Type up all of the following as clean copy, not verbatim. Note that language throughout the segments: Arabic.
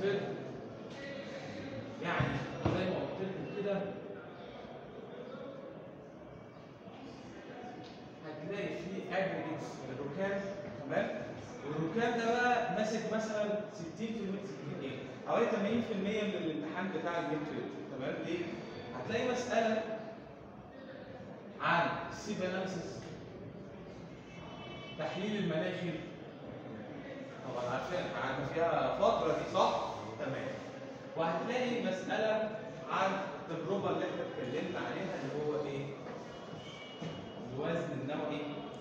ترم يعني زي ما قلت لكم كده هتلاقي فيه اجريجيتس الركام تمام. والركام ده بقى ماسك مثلا 60% حوالي 80% من الامتحان بتاع الميد ترم تمام. ليه؟ هتلاقي مساله عن السيف اناليسيس، تحليل المناخي، طبعا عارفين قعدنا فيها فتره دي صح؟ تمام. وهتلاقي مساله عن التجربه اللي احنا اتكلمنا عليها اللي هو ايه؟ الوزن النوعي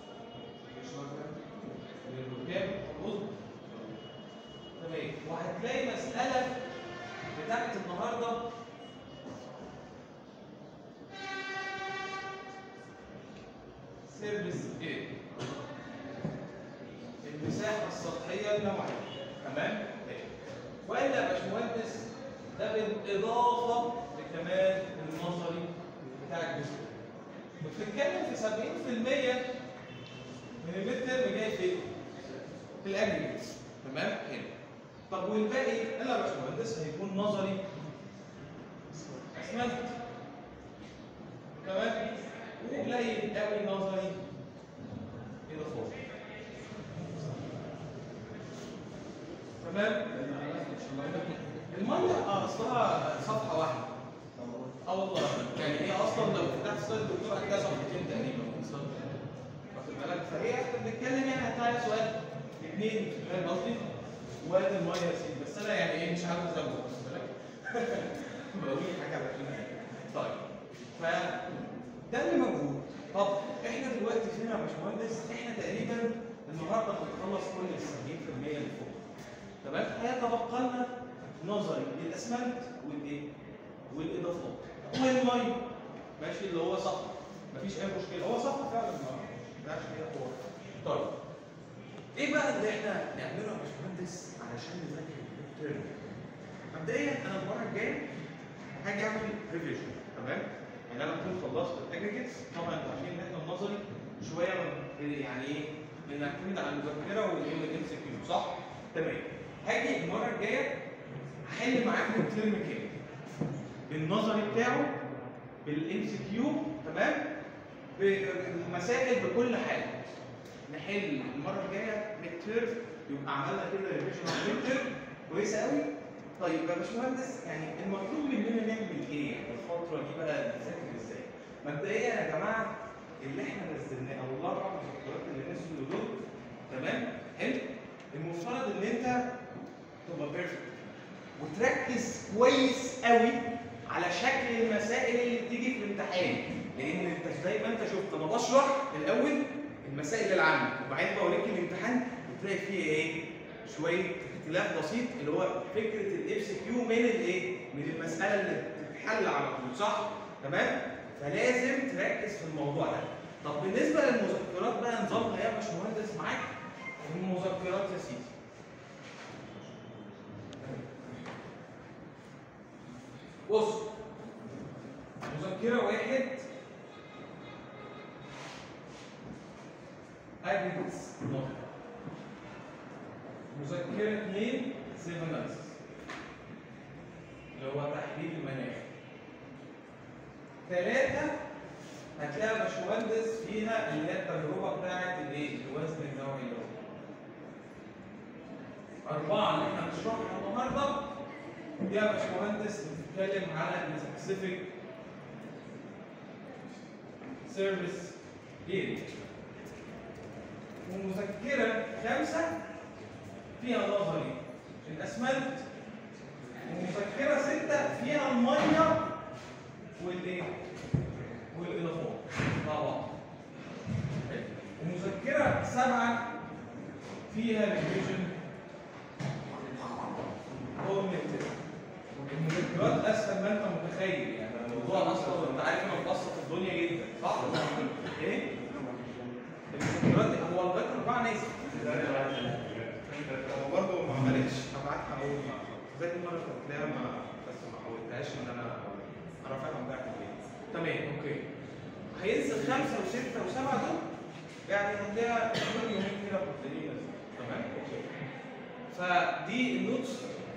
للركاب الأذن تمام. وهتلاقي مساله بتاعت النهارده سيرفيس ايه؟ المساحه السطحيه النوعيه تمام؟ والا يا باشمهندس ده بالاضافه لكمال النظري بتاع الجسم. بتتكلم في 70% من الميد ترم جاي في الاجريجيتس تمام؟ هنا. طب والباقي الا يا باشمهندس هيكون نظري اسمنت تمام؟ وقليل قوي نظري اضافات تمام؟ الميه اصلها صفحه واحده. والله يعني هي اصلا لو فتحت سلايد الدكتور هتلاقي صفحتين تقريبا واخد بالك. فهي احنا بنتكلم يعني هتلاقي سؤال اثنين فاهم قصدي؟ وادي الميه يا سيدي. بس انا يعني ايه مش عارف ازود واخد بالك. بقول حاجه على كده. طيب فده اللي موجود. طب احنا دلوقتي فين يا باشمهندس؟ احنا تقريبا النهارده بنخلص كل ال 70% اللي فوق تمام. هيتبقى لنا نظري للاسمنت والايه؟ والاضافات والميه ماشي اللي هو صفحه مفيش اي مشكله. هو صفحه فعلا ما فيهاش اي حوار. طيب ايه بقى اللي احنا نعمله يا باشمهندس علشان نذاكر الميد ترم؟ مبدئيا انا المره الجايه هاجي اعمل ريفيجن تمام. يعني انا كنت خلصت الاجريجيتس. طبعا انتوا عارفين ان احنا النظري شويه يعني ايه بنعتمد على المذاكره والام سي كيو صح؟ تمام. هاجي المره الجايه هحل معاكم الترم كامل بالنظري بتاعه بالام سي كيو تمام. بالمسائل بكل حاجه. نحل المره الجايه ميد ترم يبقى عملنا كده ريفيجن على الميد ترم كويسه قوي. طيب يا باشمهندس يعني المطلوب مننا نعمل ايه؟ الفتره دي بقى نذاكر ازاي؟ مبدئيا يا جماعه اللي احنا نزلناه او الاربع مذكرات اللي نزلوا دول تمام؟ حلو؟ المفترض ان انت تبقى بيرفكت وتركز كويس قوي على شكل المسائل اللي بتيجي في الامتحان. لان انت زي ما انت شفت انا بشرح الاول المسائل العامه وبعدين بوريك الامتحان بتلاقي فيه ايه؟ شويه اختلاف بسيط اللي هو فكره الاف سي كيو من الايه؟ من المساله اللي بتتحل على طول صح؟ تمام؟ فلازم تركز في الموضوع ده. طب بالنسبه للمذكرات بقى نظامها ايه يا باشمهندس معاك؟ المذكرات يا سيدي. بص مذكره واحد اجريجيتس نظري. مذكره اثنين سيف اناليسيس اللي هو تحليل المناخ. ثلاثه هتلاقي يا باشمهندس فيها اللي هي التجربه بتاعت الايه؟ الوزن النوعي اللي هو. اربعه اللي احنا هنشرحها النهارده دي يا باشمهندس بتتكلم على السبيسيفيك سيرفيس اريا. ومذكره خمسه فيها نظري الاسمنت. ومذكره سته فيها الميه والايه؟ والاضافات مع بعض. ومذكره سبعه فيها ريفيجن كوجنيتيف. المذكرات اسهل ما انت متخيل. يعني الموضوع اصلا انت عارف انه مبسط الدنيا جدا صح؟ ايه؟ المذكرات هو لغايه 4 نازل. هو برضه ما عملتش هبعتها اول ما زي المره اللي فاتت بس ما حاولتهاش ان انا رافعها بتاعت البيت. تمام اوكي. هينزل 5 و6 و7 دول يعني هتلاقيها كل يومين كده بتلاقيه نازل. تمام اوكي. فدي النوتس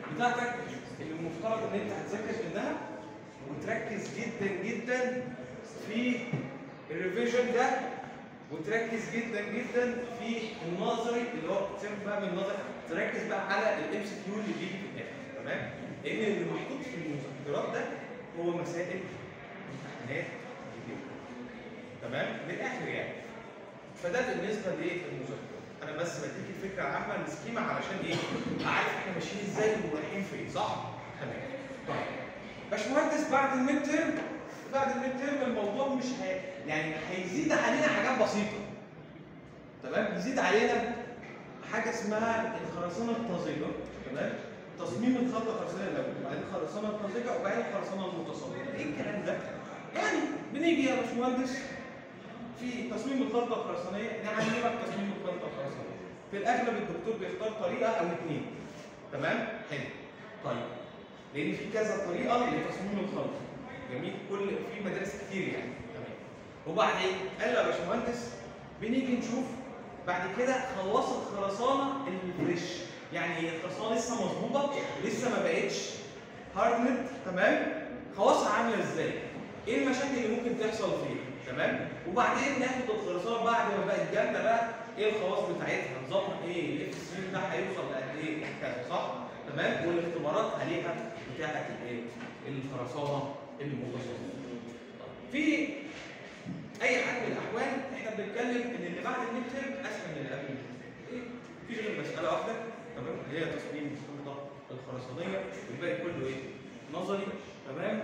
بتاعتك اللي المفترض ان انت هتذاكر منها وتركز جدا جدا في الريفيجن ده، وتركز جدا جدا في النظري اللي هو بتسمى بقى من النظري، تركز بقى على الام سي كيو اللي بيجي في الاخر. تمام؟ لان اللي محطوط في المذكرات ده هو مسائل امتحانات كتير. تمام؟ من الاخر يعني. فده بالنسبه للمذكرات. انا بس بديك الفكره العامه السكيما علشان ايه؟ عارف احنا ماشيين ازاي ورايحين فين، صح؟ تمام. طيب باشمهندس بعد الميد تيرم، الموضوع مش يعني هيزيد علينا حاجات بسيطه. تمام؟ يزيد علينا حاجه اسمها الخرسانه الطازجه. تمام؟ تصميم الخلطه الخرسانيه الاول، وبعدين الخرسانه الطازجه، وبعدين الخرسانه المتصلبه. ايه الكلام ده؟ يعني بنيجي يا باشمهندس في تصميم الخلطه الخرسانيه، نعلمك تصميم الخلطه الخرسانيه. في الاغلب الدكتور بيختار طريقه او اثنين. تمام؟ حلو. طيب لان في كذا طريقه لتصميم الخلطه. جميل؟ في مدارس كتير يعني. تمام. وبعدين قال له يا باشمهندس بنيجي نشوف بعد كده خواص الخرسانه الفريش، يعني الخرسانه لسه مظبوطه، لسه ما بقتش هاردند. تمام؟ خواصها عامله ازاي؟ ايه المشاكل اللي ممكن تحصل فيها؟ تمام؟ وبعدين ناخد الخرسانه بعد ما بقت جامده بقى، ايه الخواص بتاعتها؟ نظامها ايه؟ الاف اس بتاعها هيوصل لقد ايه؟ كذا، صح؟ تمام؟ والاختبارات عليها بتاعت الايه؟ الخرسانه المتصلبه. في اي حال من الاحوال احنا بنتكلم ان اللي بعد الميد تيرم اسهل من اللي قبل الميد تيرم. مفيش غير مساله واحده، تمام؟ اللي هي تصميم الخلطه الخرسانيه، والباقي كله ايه؟ نظري. تمام؟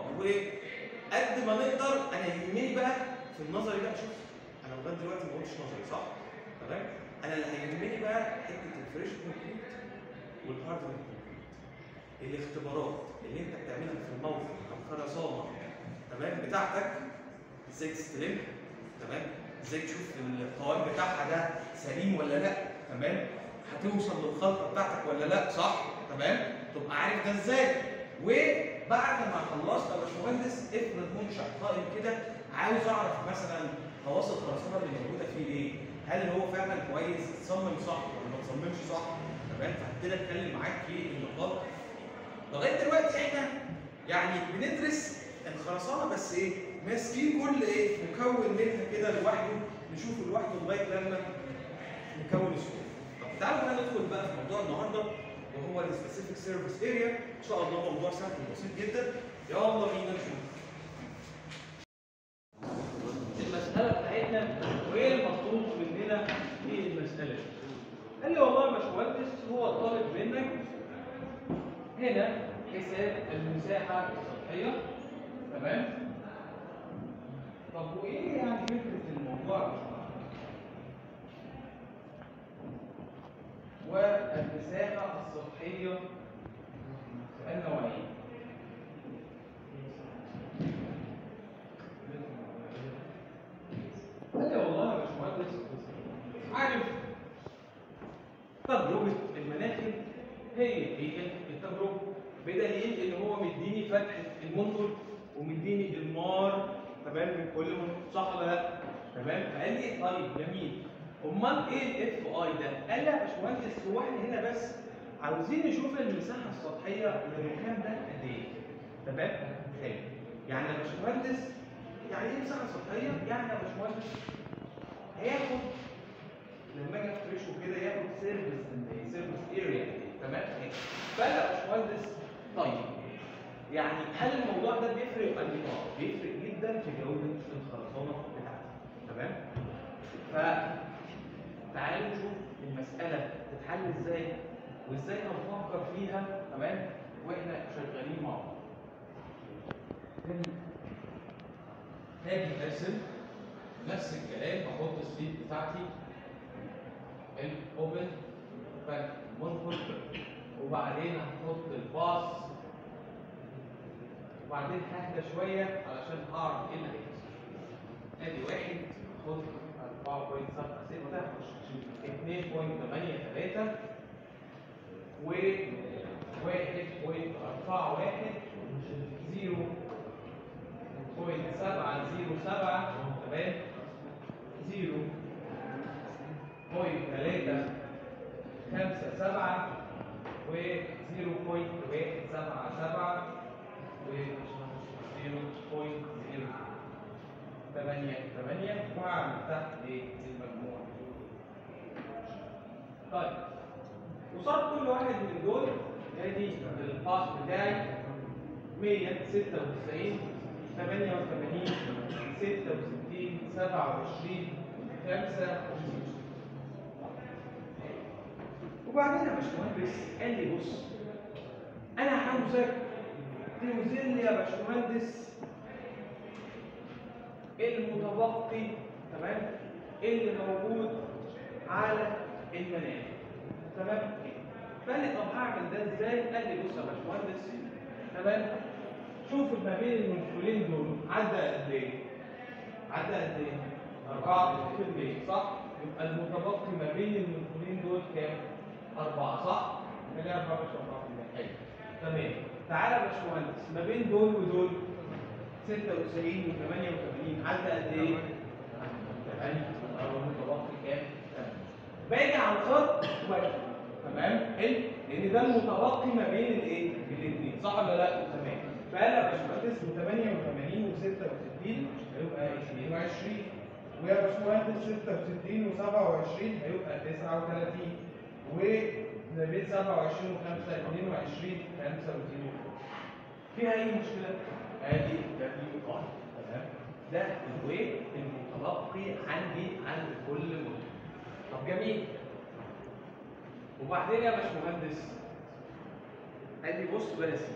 وقد ما نقدر انا يهمني بقى في النظري بقى. شوف انا لغايه دلوقتي ما قلتش نظري، صح؟ تمام؟ انا اللي هيهمني بقى حته الفريش كونكريت والهارد كونكريت. الاختبارات اللي انت بتعملها في الموقع الخرسانه، تمام؟ بتاعتك ازاي تستلمها، تمام؟ ازاي تشوف القوام بتاعها ده سليم ولا لا، تمام؟ هتوصل للخلطه بتاعتك ولا لا، صح؟ تمام؟ تبقى عارف ده ازاي. وبعد ما خلصت يا باشمهندس افرض منشأ قائم كده عاوز اعرف مثلا خواص الخرسانه اللي موجوده فيه ايه؟ هل هو فعلا كويس؟ اتصمم صح ولا ما اتصممش صح؟ تمام؟ فهبتدي اتكلم معاك في النقاط. لغايه دلوقتي احنا يعني بندرس الخرسانه بس ايه؟ ماسكين كل ايه؟ مكون منها كده لوحده، نشوفه لوحده لغايه لما نكون الصوره. طب تعالوا بقى ندخل بقى في موضوع النهارده وهو السبيسيفيك سيرفيس اريا. ان شاء الله موضوع سهل وبسيط جدا. يلا بينا نشوف المساله بتاعتنا وايه المطلوب مننا في المساله دي. قال لي والله يا باشمهندس هو طالب منك هنا حساب المساحه السطحيه. تمام؟ طب وايه يعني فكره الموضوع يا باشمهندس؟ والمساحه السطحيه النوعيه. قال لي والله يا باشمهندس عارف تجربه المناخل هي التجربه، بدليل ان هو مديني فتحه المنظر ومديني المار، تمام؟ من كل منظر، صح ولا لا؟ تمام؟ فقال لي طيب جميل، امال ايه الاف اي ده؟ قال لي يا باشمهندس هو احنا هنا بس عاوزين نشوف المساحه السطحيه للركام ده قد ايه. تمام؟ حلو. يعني يا باشمهندس يعني ايه مساحه سطحيه؟ يعني يا باشمهندس هياخد لما اجي افرشه كده ياخد سيرفيس اريا. تمام؟ فقال يا باشمهندس طيب يعني هل الموضوع ده بيفرق ولا لا؟ بيفرق جدا في جوده الخرسانه بتاعتي. تمام؟ فتعالوا نشوف المساله تتحل ازاي وازاي هنفكر فيها. تمام؟ واحنا شغالين مع بعض. هاجي ارسم نفس الكلام، بحط السليب بتاعتي الاوبن باك منفذ، وبعدين هحط الباص، وبعدين ههدى شويه علشان اعرف ايه اللي هيحصل. ادي واحد احط 4.76 2.83 و 1.41 0.707 تمام 0.357 و 0.177 و 0.088 وهعمل تحت ايه المجموع. طيب قصاد كل واحد من دول ادي الباس بتاعي 196 88 66 27 25. وبعدين يا باشمهندس قال لي بص انا عاوزك توزن لي يا باشمهندس المتبقي تمام اللي موجود على المناهج تمام. فقال لي طب هعمل ده ازاي؟ قال لي بص يا باشمهندس تمام شوف ما بين المنفولين دول عدى قد ايه؟ عدى قد ايه؟ 4% صح؟ يبقى المتبقي ما بين المنفولين دول كام؟ 4 صح؟ اللي هي 4 مش 4% حلو تمام. تعالى يا باشمهندس ما بين دول ودول 96 و88 عدى قد ايه؟ 8 او المتبقي كام؟ 8. باجي على الخط واحد تمام؟ حلو؟ لان ده المتبقي ما بين الايه؟ الاثنين صح ولا لا؟ تمام. فقال يا باشمهندس من 88 و66 هيبقى 22 ويا باشمهندس 66 و27 هيبقى 39 وما بين 27 و5 22 35. فيها اي مشكله؟ ادي ده في قاعده تمام. ده الويت المتبقي عندي عند كل مدة. طب جميل. وبعدين يا باشمهندس قال لي بص بقى يا سيدي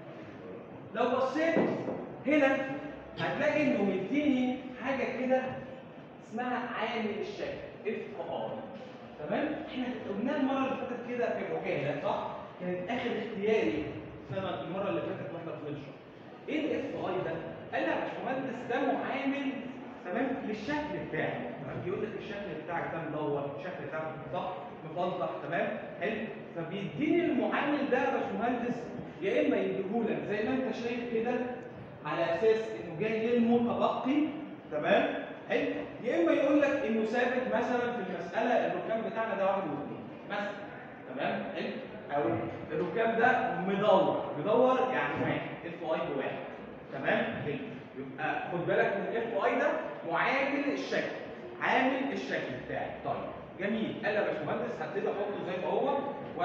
لو بصيت هنا هتلاقي انه مديني حاجه كده اسمها عامل الشكل اف ار تمام. احنا قلنا المره اللي فاتت كده في الوكاله صح؟ كانت اخر اختياري السنه المره اللي فاتت واحنا بنشرح. ايه الاف اي ده؟ قال لي يا باشمهندس ده معامل تمام للشكل بتاعي تمام. بيقول لك الشكل بتاعك ده مدور الشكل بتاعك صح مفلطح تمام حلو. فبيديني المعامل ده يا باشمهندس يا اما يديهولك زي ما انت شايف كده على اساس انه جاي للمتبقي تمام حلو. يا اما يقول لك انه ثابت مثلا في المساله الركام بتاعنا ده 1 و2 مثلا تمام حلو. او الركام ده مدور يعني واحد اف اي بواحد تمام حلو. يبقى خد بالك من الاف اي ده معامل الشكل عامل الشكل بتاعي. طيب جميل. قال يا باشمهندس هبتدي احطه زي ما هو 1.43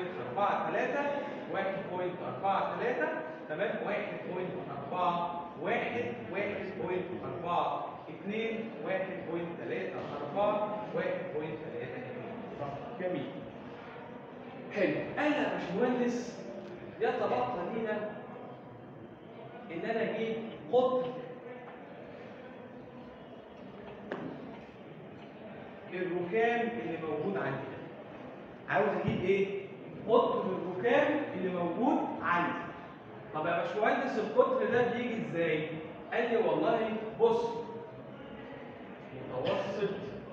1.43 تمام 1.4 1 1.4 2 1.34 1.32. جميل حلو. قال يا باشمهندس يتبقى لينا ان انا اجيب قطر الركام اللي موجود عندي. عاوز اجيب ايه؟ قطر الركام اللي موجود عندي. طب يا باشمهندس القطر ده بيجي ازاي؟ قال لي والله بص متوسط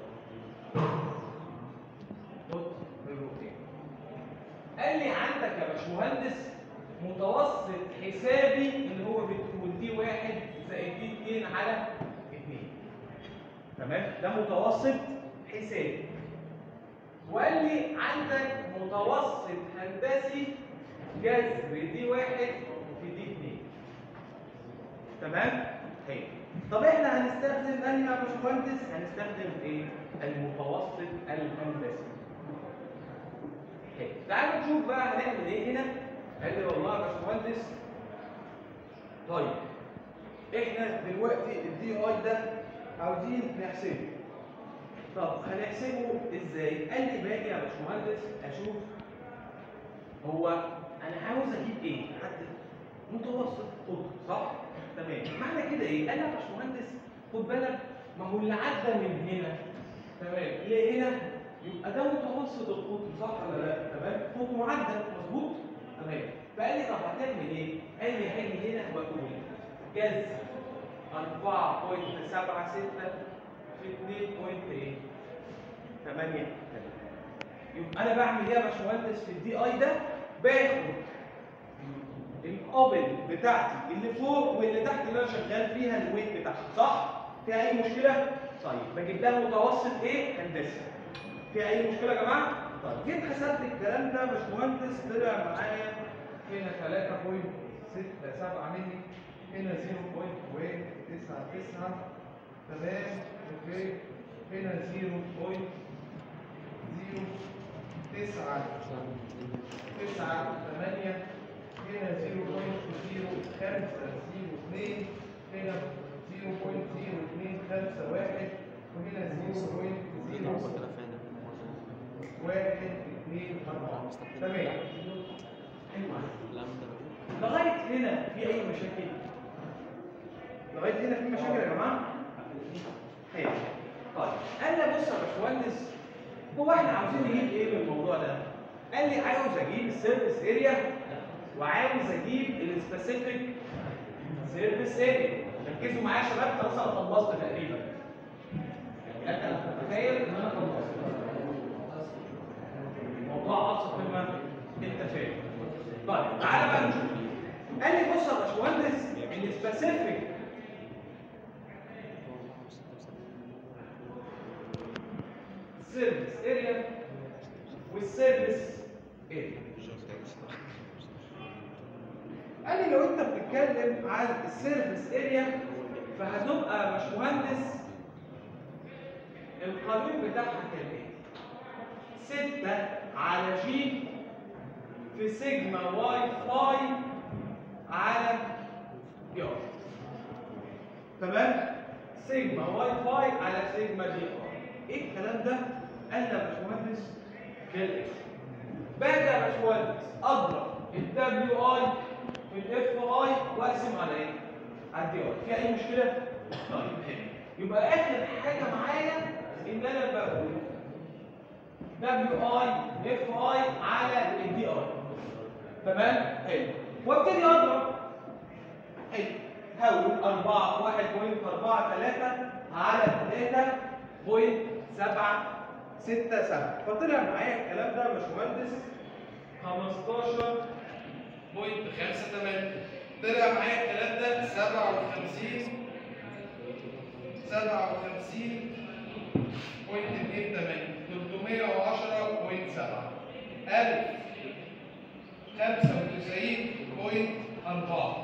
قطر الركام. قال لي عندك يا باشمهندس متوسط حسابي اللي هو بتكون دي 1 زائد دي 2 على 2 تمام. ده متوسط حسابي. وقال لي عندك متوسط هندسي جذر دي 1 في دي 2 تمام حلو. طب احنا هنستخدم انهي يا باشمهندس؟ هنستخدم ايه؟ المتوسط الهندسي. حلو. تعالوا نشوف بقى هنعمل ايه هنا. قال لي والله يا باشمهندس طيب احنا دلوقتي الدي اي ده عاوزين نحسبه. طب هنحسبه ازاي؟ قال لي باجي يا باشمهندس اشوف هو انا عاوز اجيب ايه؟ حد متوسط قطر صح؟ تمام. معنى كده ايه؟ قال لي يا باشمهندس خد بالك ما هو اللي عدى من هنا تمام لهنا يبقى ده متوسط القطر صح ولا لا؟ تمام؟ هو معدل مظبوط؟ تمام. فقال لي طب هتعمل ايه؟ قال لي هاجي هنا واقول جذر 4.76 في 2.8 يبقى انا بعمل ايه يا باشمهندس في الدي اي ده؟ باخد القابل بتاعتي اللي فوق واللي تحت اللي انا شغال فيها الويت بتاعها صح؟ فيها اي مشكله؟ طيب بجيب لها متوسط ايه؟ هندسي. فيها اي مشكله يا جماعه؟ طيب جيت حسبت الكلام ده يا باشمهندس طلع معايا هنا 3.67 مللي، هنا 0.199 تمام اوكي، هنا 0.0998 هنا 0.0502 هنا 0.0251 وهنا 0.0124 تمام. لغايه هنا في اي مشاكل؟ لغايه هنا في مشاكل يا جماعه؟ حلو. طيب قال لي بص يا باشمهندس، هو احنا عاوزين نجيب ايه من الموضوع ده؟ قال لي عاوز اجيب السيرفيس اريا وعاوز اجيب السبيسيفيك سيرفيس اريا. ركزوا معايا يا شباب، خلاص انا خلصت تقريبا. يعني انا متخيل ان انا خلصت. الموضوع ابسط مما انت فاهم. طيب تعالى بقى نشوف. قال لي بص يا باشمهندس، السبيسيفيك سيرفيس اريا والسيرفيس اريا. قال لي لو انت بتتكلم عن السيرفيس اريا فهتبقى يا باشمهندس القانون بتاعها كالاتي: 6 على جي في سيجما واي فاي على جي ار. تمام؟ سيجما واي فاي على سيجما جي ار. ايه الكلام ده؟ قال لي يا باشمهندس كالاتي: باجي يا باشمهندس اضرب الدبليو اي في الاف اي واقسم على ايه؟ على الدي ار. في اي مشكله؟ طيب حلو. يبقى اخر حاجه معايا ان انا بقول دبليو اي اف اي على الدي اي. تمام؟ حلو. وابتدي اضرب. حلو. هقول 4 في 1.43 على 3.767 فطلع معايا الكلام ده يا باشمهندس 15.58. طلع معايا الكلام ده 57.28 310.7 1095.4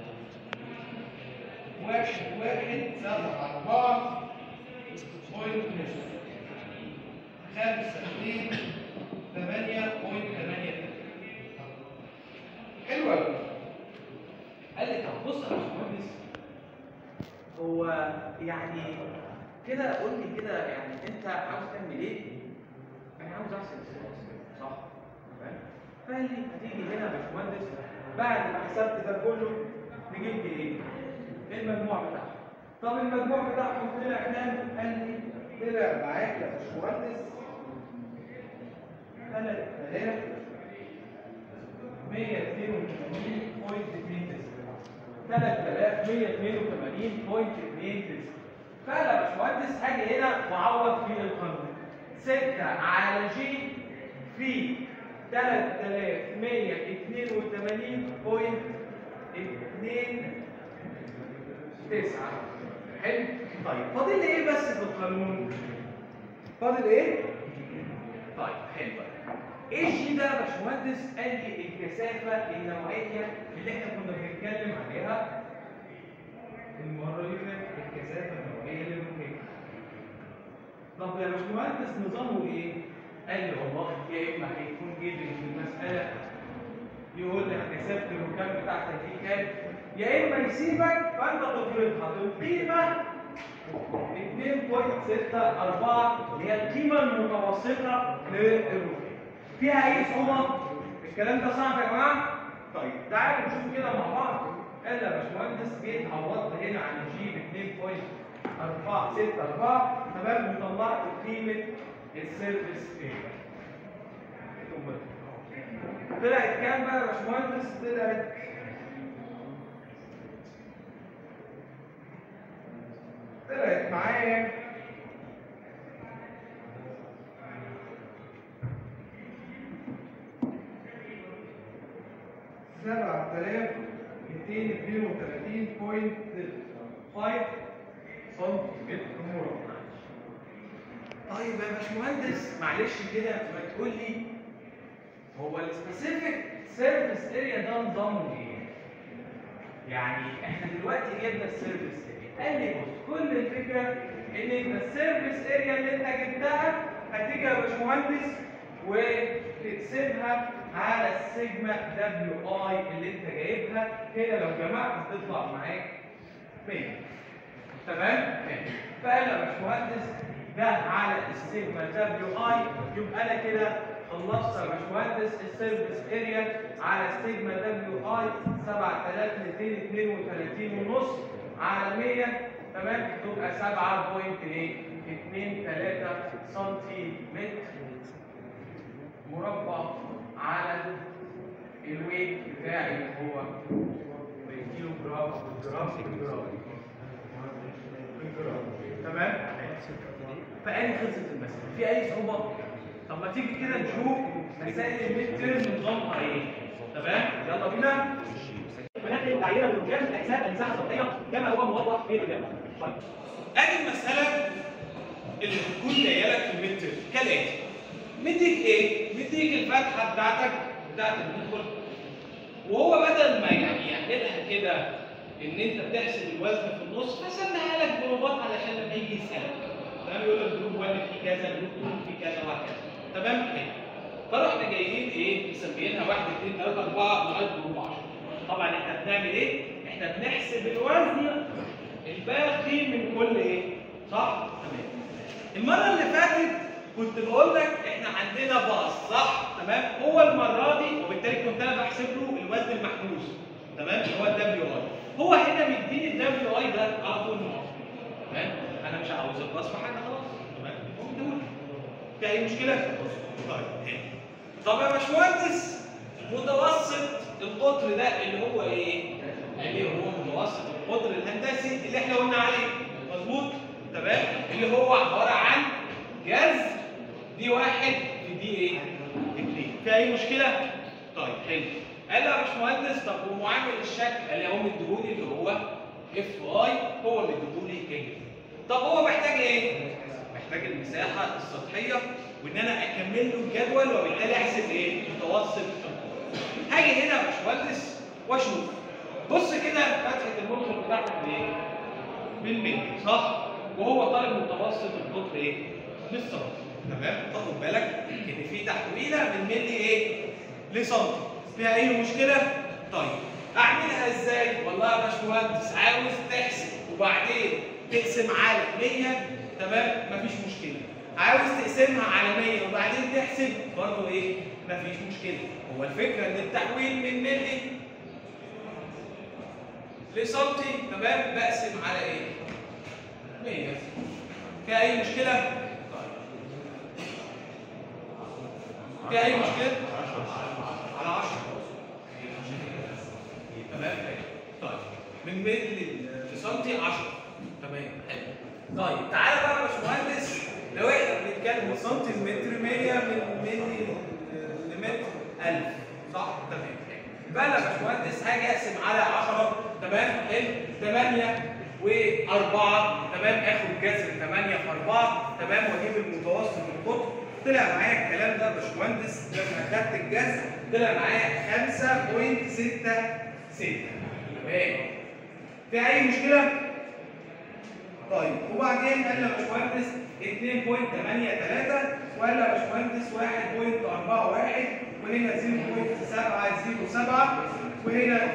حلو قوي. قال لي طب بص يا باشمهندس، هو يعني كده قول لي كده، يعني انت عاوز تعمل ايه؟ انا عاوز احسب السيرفيس صح؟ تمام؟ فقال لي هتيجي هنا يا باشمهندس بعد ما حسبت ده كله نجيب لي ايه؟ المجموع بتاعهم. طب المجموع بتاعهم طلع كام؟ قال لي طلع معاك يا باشمهندس 3182.29 فانا يا باشمهندس هاجي هنا واعوض في القانون 6 على جي في 3182.29. حلو. طيب فاضل لي ايه بس في القانون؟ فاضل ايه؟ طيب حلو. ايه الجي ده يا باشمهندس؟ قال لي الكثافه النوعيه اللي احنا كنا بنتكلم عليها المره اللي فاتت، الكثافه النوعيه للمكان. طب يا باشمهندس نظامه ايه؟ قال لي والله يا اما هيكون جدي في المساله يقول لك كثافه الركام بتاعتك دي كام، يا اما يسيبك فانت تفرضها بالقيمه 2.64 اللي هي القيمه المتوسطه للركام. فيها اي صعوبه؟ الكلام ده صعب يا جماعه؟ طيب تعالوا نشوف كده مع بعض. قال يا باشمهندس جيت عوضت هنا عن الجي ب 2.464 تمام، وطلعت قيمه السيرفيس اريا. طلعت كام بقى يا باشمهندس؟ طلعت معايا 7232.5 سنتيمتر مربع. طيب يا باشمهندس معلش كده ما تقول لي هو السبيسيفيك سيرفيس اريا ده نظامه ايه؟ يعني احنا دلوقتي جبنا السيرفيس اريا، قال لي بص كل الفكره ان انت السيرفيس اريا اللي انت جبتها هتيجي يا باشمهندس وتقسمها على السيجما دبليو اي اللي انت جايبها، هنا لو جمعت هتطلع معاك 100. تمام؟ فقال يا باشمهندس ده على السيجما دبليو اي، يبقى انا كده خلصت يا باشمهندس السيرفيس اريا على السيجما دبليو اي 7232.5 على 100. تمام؟ تبقى 7.23 سنتيمتر مربع على الويت بتاعي اللي هو بالكيلو جرام بالجرام بالجرام. تمام؟ فأدي خلصت المسألة، في أي صعوبة؟ طب ما تيجي كده نشوف مسائل الميد تيرم نظامها إيه؟ تمام؟ يلا بينا. بنحل التعيير بالمجال من حساب المساحة السطحية كما هو موضح في الإجابة. طيب. أدي المسألة اللي بتكون جاية لك في الميد تيرم كالآتي. مديك إيه؟ مديك الفتحة بتاعتك بتاعت المدخل، وهو بدل ما يعملها كده إن أنت بتحسب الوزن في النص، فسميها لك جروبات علشان لما يجي يسألك. تمام؟ يقول لك جروب 1 في كذا، جروب 2 في كذا وهكذا. تمام؟ فرحنا جايين إيه؟ مسميينها 1 2 3 4 لغاية جروب 10. طبعًا إحنا بنعمل إيه؟ إحنا بنحسب الوزن الباقي من كل إيه؟ صح؟ تمام. المرة اللي فاتت كنت بقول لك احنا عندنا باص، صح؟ تمام؟ هو المرة دي وبالتالي كنت انا بحسب له الوزن المحبوس، تمام؟ اللي هو الدبليو اي. هو هنا مديني الدبليو اي ده على طول نقط. تمام؟ انا مش عاوز الباص في حاجة خلاص، تمام؟ ممكن في أي مشكلة؟ طيب طب يا باشمهندس متوسط القطر ده اللي هو ايه؟ اللي هو متوسط القطر الهندسي اللي احنا قلنا عليه، مظبوط؟ تمام؟ اللي هو عبارة عن جذر دي 1 في دي ايه؟ 2. في أي مشكلة؟ طيب حلو. قال لي يا باشمهندس طب ومعامل الشكل قال لي هو مديهولي اللي هو اف اي، هو مديهولي كده. طب هو محتاج ايه؟ محتاج المساحة السطحية وإن أنا أكمل له الجدول وبالتالي أحسب ايه؟ متوسط القطر. هاجي هنا يا باشمهندس وأشوف. بص كده فتحة المدخل بتاعتك بايه؟ بالملي، صح؟ وهو طالب متوسط القطر ايه؟ بالسنتي. تمام؟ تاخد بالك ان في تحويله من ملي ايه؟ لسنتي. فيها اي مشكله؟ طيب اعملها ازاي؟ والله يا باشمهندس عاوز تحسب وبعدين تقسم على 100، تمام؟ مفيش مشكله. عاوز تقسمها على 100 وبعدين تحسب برضه ايه؟ مفيش مشكله. هو الفكره ان التحويل من ملي لسنتي، تمام؟ بقسم على ايه؟ 100. فيها اي مشكله؟ فيها اي مشكله؟ على 10. تمام؟ طيب من ملي لسنتي 10. تمام حلو. طيب تعالى بقى يا باشمهندس لو احنا بنتكلم سنتي لمتر 100 من ملي لمتر 1000، صح؟ تمام. بقى يا باشمهندس هاجي اقسم على 10، تمام؟ حلو. 8 و4، تمام؟ اخد جذر 8 في 4، تمام؟ واجيب المتوسط القطر. طلع معايا الكلام ده يا باشمهندس لما اخدت الجذر طلع معايا 5.66. تمام. في اي مشكله؟ طيب وبعدين قال لي يا باشمهندس 2.83 وقال لي يا باشمهندس 1.41 وهنا 0.707 وهنا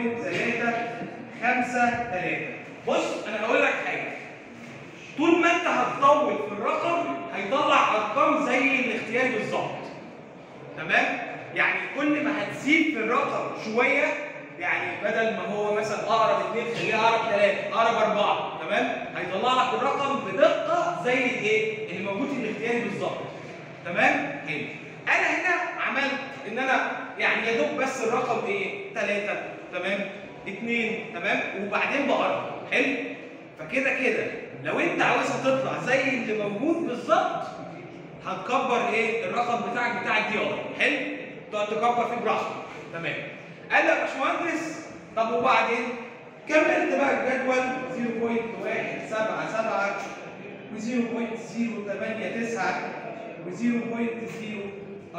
0.353. بص انا هقول لك حاجه، طول ما انت هتطول في الرقم هيطلع ارقام زي الاختياري بالظبط. تمام؟ يعني كل ما هتزيد في الرقم شويه، يعني بدل ما هو مثلا اقرب 2 خليه اقرب 3 اقرب 4، تمام؟ هيطلع لك الرقم بدقه زي الايه؟ اللي موجود في الاختياري بالظبط. تمام؟ حلو. انا هنا عملت ان انا يعني يا دوب بس الرقم ايه؟ 3، تمام؟ 2، تمام؟ وبعدين بقرب. حلو؟ فكده كده لو انت عاوزها تطلع زي اللي موجود بالظبط هتكبر ايه؟ الرقم بتاعك بتاع الدي ار. حلو؟ تقعد تكبر فيه براحتك. تمام. قال لي يا باشمهندس طب وبعدين؟ كملت بقى الجدول 0.177 و0.089 و0.044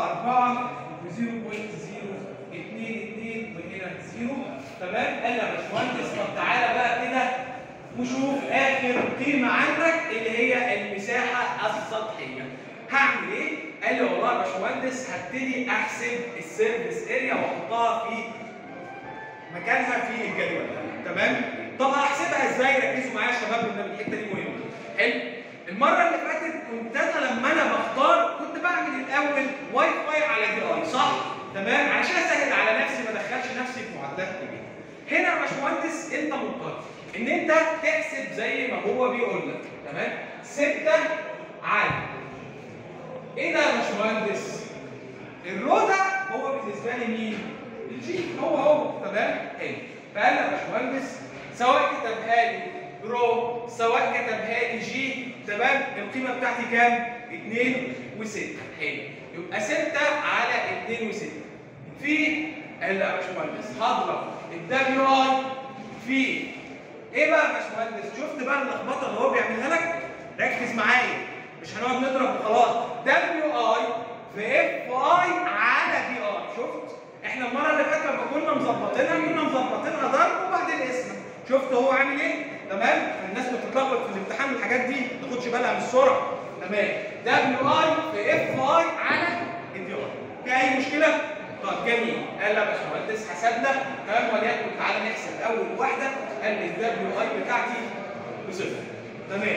و0.022 وهنا 0. تمام؟ قال يا باشمهندس طب تعالى بقى كده وشوف اخر قيمه عندك اللي هي المساحه السطحيه. هعمل ايه؟ قال لي والله يا باشمهندس هبتدي احسب السيرفيس اريا واحطها في مكانها في الجدول. تمام؟ طب هحسبها ازاي؟ ركزوا معايا يا شباب لان الحته دي مهمه. حلو؟ المره اللي فاتت كنت انا لما انا بختار كنت بعمل الاول واي فاي على دي اي، صح؟ تمام؟ عشان اسهل على نفسي ما ادخلش نفسي في معادلات كبيره. هنا يا باشمهندس انت مضطر ان انت تحسب زي ما هو بيقول لك. تمام؟ 6 على ايه ده يا باشمهندس؟ الرو ده هو بالنسبه لي مين؟ الجي هو. تمام؟ حلو. فقال يا باشمهندس سواء كتبها لي رو سواء كتبها لي جي، تمام؟ القيمه بتاعتي كام؟ 2 و6. حلو. يبقى 6 على 2 و6 في قال يا باشمهندس هضرب الدبليو اي في ايه بقى يا باشمهندس؟ شفت بقى اللخبطه اللي هو بيعملها لك؟ ركز معايا مش هنقعد نضرب وخلاص. دبليو اي في اف اي على دي اي. شفت؟ احنا المره اللي فاتت لما كنا مظبطينها ضرب وبعدين اسم. شفت هو عامل ايه؟ تمام؟ الناس بتتلخبط في الامتحان والحاجات دي ما تاخدش بالها من السرعه. تمام؟ دبليو اي في اف اي على الدي اي. في اي مشكله؟ طب جميل. قال يا باشمهندس حسبنا. تمام؟ وليكن تعالى نحسب اول واحده. قال لي الدبليو اي بتاعتي بصفر. تمام؟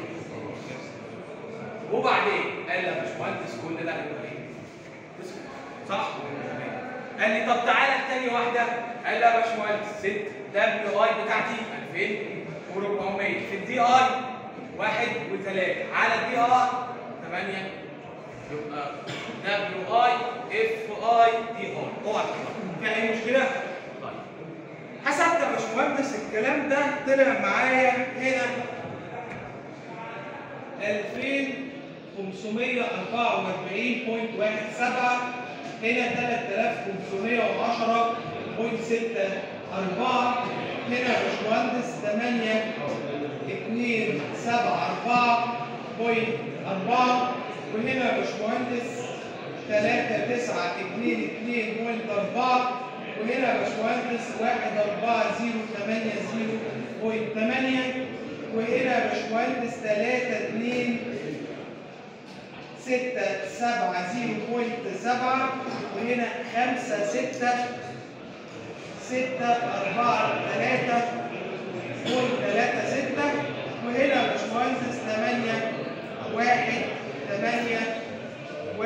وبعدين قال لي يا باشمهندس كل ده هيبقى ايه؟ بصفر. صح؟ تمام. قال لي طب تعالى تاني واحده. قال لي يا باشمهندس 6 دبليو اي بتاعتي 2400 في الدي اي 1 و3 على الدي اي 8. يبقى دبليو اي اف اي دي اي. اوعى في اي مشكله؟ طيب حسبت يا باشمهندس الكلام ده طلع معايا هنا 2544.17 هنا 3510.64 هنا يا باشمهندس 8274.4 وهنا يا باشمهندس 3922.4 وهنا يا باشمهندس 14080.8 وهنا يا باشمهندس 32670.7 وهنا 5643.36 وهنا يا باشمهندس 818.18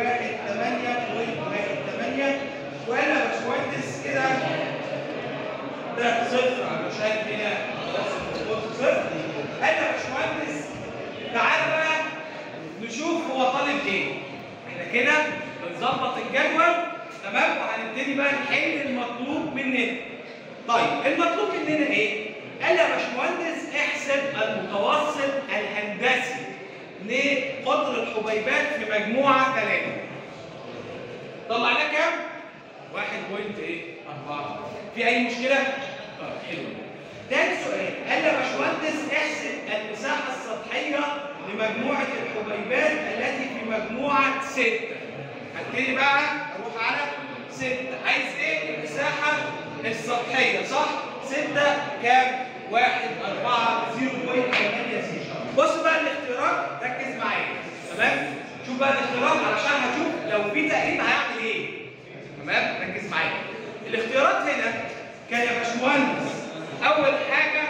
وهنا يا باشمهندس كده ده صفر علشان هنا صفر. قال يا باشمهندس تعالى بقى نشوف هو طالب ايه. احنا كده بنظبط الجدول. تمام؟ وهنبتدي بقى نحل المطلوب مننا. طيب المطلوب مننا ايه؟ قال يا باشمهندس احسب المتوسط الهندسي لقطر الحبيبات في مجموعه 3. طلعنا كام؟ 1.4. في اي مشكله؟ طيب حلو. تاني سؤال قال يا باشمهندس احسب المساحه السطحيه لمجموعه الحبيبات التي في مجموعه 6. هبتدي بقى اروح على 6. عايز ايه؟ المساحه السطحيه، صح؟ 6 كام؟ 140.80. بص بقى الاختيارات ركز معايا. تمام؟ شوف بقى الاختيارات علشان هشوف لو في تقريب هيعمل ايه. تمام؟ ركز معايا. الاختيارات هنا كان يا باشمهندس اول حاجه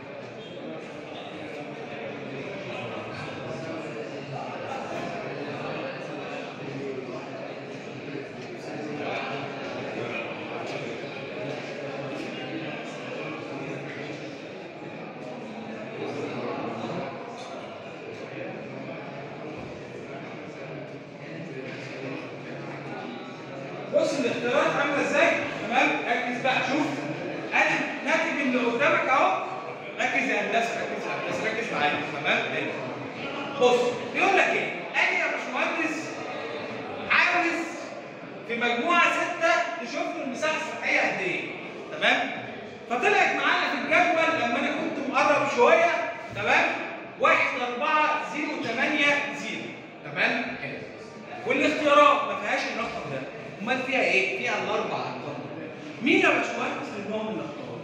بص الاختيارات عامله ازاي. تمام؟ ركز بقى شوف انا ناتج اللي قدامك اهو. ركز يا هندسه ركز معايا. تمام؟ بص بيقول لك ايه؟ اجي يا باشمهندس عاوز في مجموعه 6 تشوف المساحه السطحيه قد ايه. تمام؟ فطلعت معانا في الجدول لما انا كنت مقرب شويه. تمام؟ 14080. تمام؟ والاختيارات ما فيهاش الرقم ده، امال فيها ايه؟ فيها الاربع ارقام. مين يا باشمهندس منهم اللي اختار؟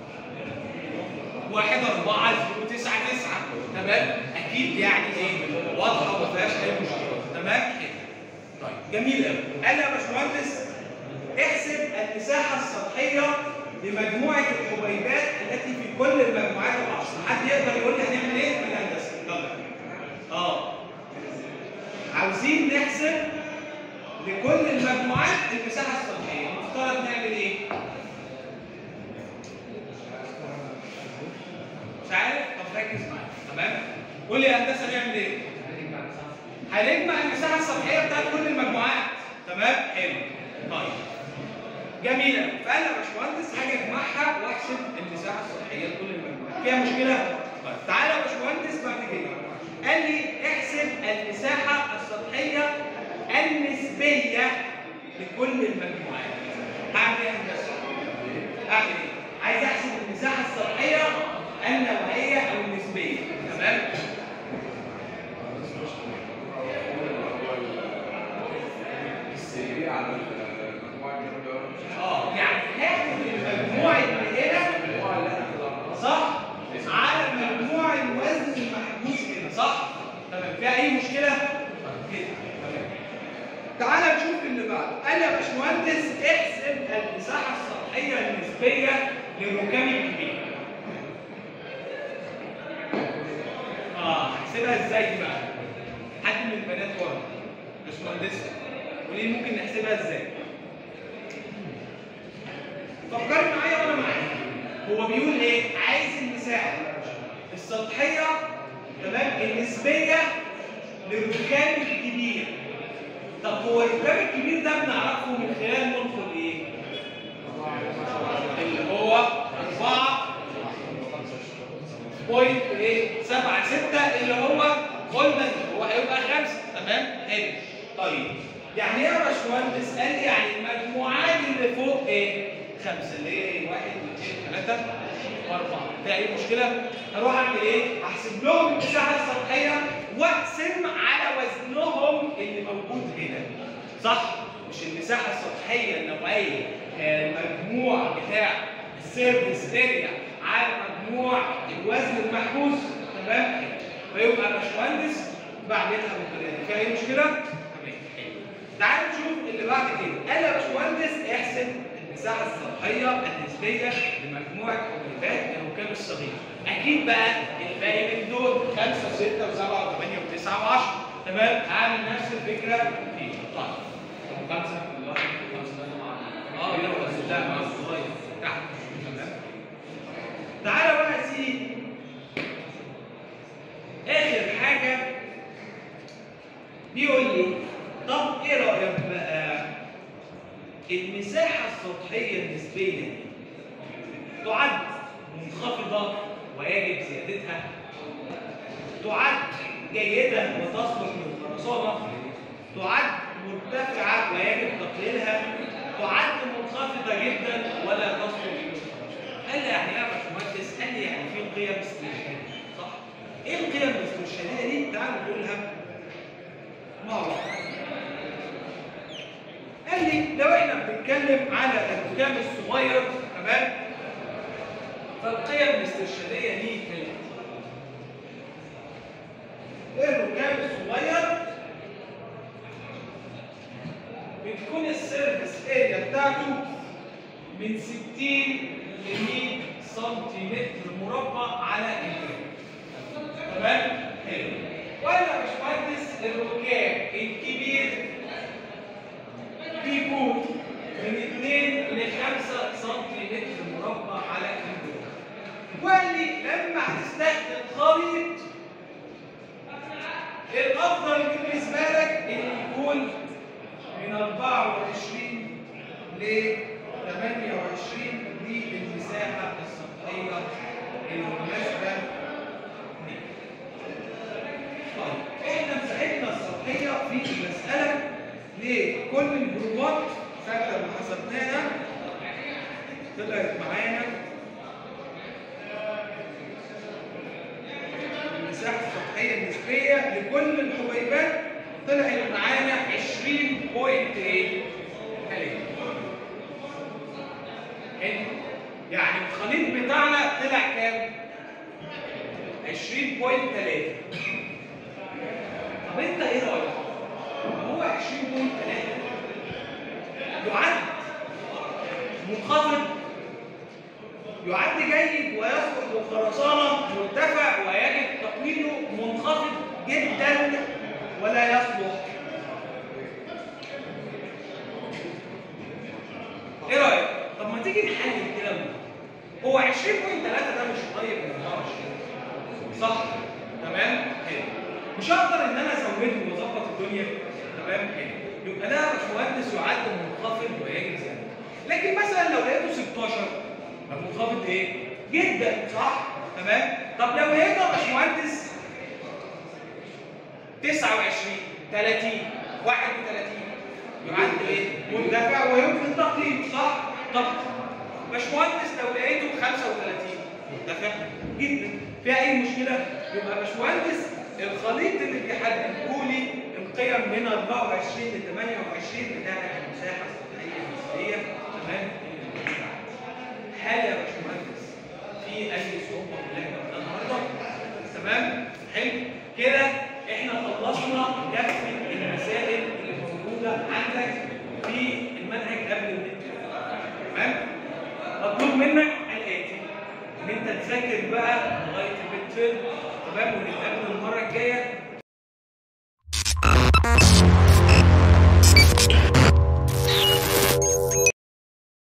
14099. تمام؟ اكيد يعني ايه؟ واضحه وما فيهاش اي مشكله. تمام؟ طيب جميل قوي. قال لي يا باشمهندس احسب المساحه السطحيه لمجموعه الحبيبات التي في كل المجموعات العشر. حد يقدر يقول لي هنعمل ايه في الهندسه؟ يلا. عاوزين نحسب لكل المجموعات المساحه السطحيه، المفترض نعمل ايه؟ مش عارف؟ طب ركز معايا. تمام؟ قول لي يا هندسه نعمل ايه؟ هنجمع المساحه السطحيه بتاعت كل المجموعات. تمام؟ حلو. طيب جميله. فانا يا باشمهندس هاجي اجمعها واحسب المساحه السطحيه لكل المجموعات. فيها مشكله؟ طيب تعالى يا باشمهندس بعد كده قال لي احسب المساحه السطحيه النسبيه لكل المجموعات. هعمل ايه يا هندسه؟ اعمل ايه؟ عايز احسب المساحه السطحيه النوعيه او النسبيه. تمام؟ يعني هاخد المجموع اللي هنا صح على مجموع الوزن المحبوس هنا صح؟ تمام. فيها اي مشكله؟ كده. تمام. تعالى نشوف اللي بعده. قال يا باشمهندس احسب المساحه السطحيه النسبيه للركام الكبير. هحسبها ازاي بقى؟ حد من البنات ورا باشمهندسه قولي لي ممكن نحسبها ازاي؟ فكري معايا وانا معاك. هو بيقول ايه؟ عايز المساحه السطحيه تمام النسبيه للركام الكبير. طب هو الركام الكبير ده بنعرفه من خلال منخل ايه؟ اللي هو 4.76 اللي هو قلنا هو هيبقى 5. تمام؟ حلو. طيب يعني ايه يا باشمهندس؟ قال لي يعني المجموعات اللي فوق ايه؟ 5 اللي هي 1 2 3 و4. فيها اي مشكله؟ هروح اعمل ايه؟ احسب لهم المساحه السطحيه واقسم على وزنهم اللي موجود هنا. صح؟ مش المساحه السطحيه النوعيه المجموع بتاع السيرفيس اريا على مجموع الوزن المحبوس. تمام؟ فيبقى يا باشمهندس بعملها بالطريقه دي. فيها اي مشكله؟ تمام. تعالوا نشوف اللي بعد كده. قال يا باشمهندس احسب المساحه السطحيه النسبيه لمجموعه حبيبات الركام الصغيره. اكيد بقى الباقي من دول 5 و6 و7 و8 و9 و10. تمام؟ هعمل نفس الفكره فيه. طيب 5 لا ما صغير تحت. تمام؟ تعالى بقى يا سيدي اخر حاجه بيقول لي طب ايه رايك بقى؟ المساحه السطحيه النسبيه دي تعد منخفضه ويجب زيادتها، تعد جيده وتصلح للخرسانه، تعد مرتفعه ويجب تقليلها، تعد منخفضه جدا ولا تصلح للخرسانه. قال لي يعني ايه يا باشمهندس؟ قال لي يعني في قيم استرشاديه. صح؟ ايه القيم الاسترشاديه دي؟ تعالوا نقولها مع بعض. قال لي لو احنا بنتكلم على الركام الصغير تمام؟ فالقيم الاسترشاديه دي الركام الصغير بتكون السيرفيس اريا بتاعته من 60 ل 100 سنتيمتر مربع على الجرام. تمام؟ حلو. ولا يا باشمهندس الركام الكبير بيكون من 2 ل 5 سنتيمتر مربع على الجرام. وقال لي لما هتستخدم خليط الافضل بالنسبه لك ان يكون من 24 ل 28 دي المساحه السطحيه المناسبه دي. طيب احنا مساحتنا السطحيه في المساله لكل الجروبات فاكر لما حسبناها طلعت معانا المساحه السطحيه النسبيه لكل الحبيبات طلعت معانا 20.3. حلو. يعني الخليط بتاعنا طلع كام؟ 20.3. طب انت ايه رايك؟ هو 20.3 يعد منخفض، يعد جيد ويصلح للخرسانه مرتفع ويجب تقويمه منخفض جدا ولا يصلح؟ ايه رايك؟ طب ما تيجي نحلل كده. هو 20.3 ده مش قريب من 24 صح؟ تمام؟ حلو. مش هقدر ان انا ازوده واظبط الدنيا. تمام؟ حلو. يبقى ده يا باشمهندس يعد منخفض ويجب زياده. لكن مثلا لو لقيته 16 يبقى منخفض ايه؟ جدا صح؟ تمام؟ طب لو لقيته يا باشمهندس 29 30 31 يعد ايه؟ مرتفع ويمكن تقييم صح؟ طب باشمهندس لو لقيته 35 مرتفع جدا، فيها اي مشكله؟ يبقى باشمهندس الخليط اللي بيحدده لي القيم من 24 ل 28 بتاعت المساحه السطحيه النسبيه. تمام؟ هل يا باشمهندس في اي صعوبه في اللي احنا قلناه النهارده؟ تمام؟ حلو كده احنا خلصنا كافه المسائل اللي موجوده عندك في المنهج قبل الميد. تمام؟ مطلوب منك الاتي ان انت تذاكر بقى لغايه الميد تيرم. تمام؟ ونتقابل المره الجايه